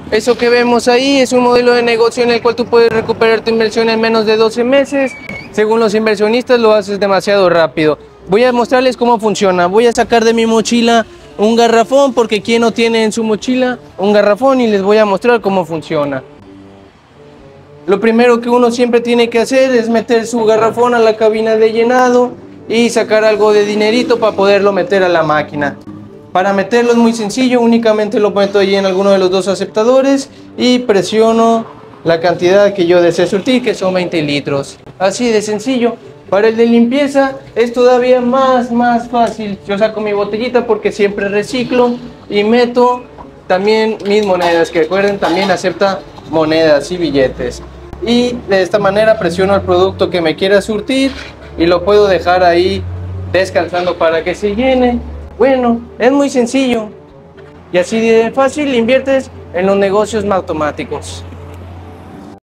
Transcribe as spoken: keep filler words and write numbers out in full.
Eso que vemos ahí es un modelo de negocio en el cual tú puedes recuperar tu inversión en menos de doce meses. Según los inversionistas lo haces demasiado rápido. Voy a mostrarles cómo funciona. Voy a sacar de mi mochila un garrafón, porque ¿quién no tiene en su mochila un garrafón? Y les voy a mostrar cómo funciona. Lo primero que uno siempre tiene que hacer es meter su garrafón a la cabina de llenado y sacar algo de dinerito para poderlo meter a la máquina. Para meterlo es muy sencillo, únicamente lo meto allí en alguno de los dos aceptadores y presiono la cantidad que yo deseo surtir, que son veinte litros. Así de sencillo. Para el de limpieza es todavía más, más fácil. Yo saco mi botellita porque siempre reciclo y meto también mis monedas, que recuerden también acepta monedas y billetes. Y de esta manera presiono el producto que me quiera surtir y lo puedo dejar ahí descansando para que se llene. Bueno, es muy sencillo y así de fácil inviertes en los negocios automáticos.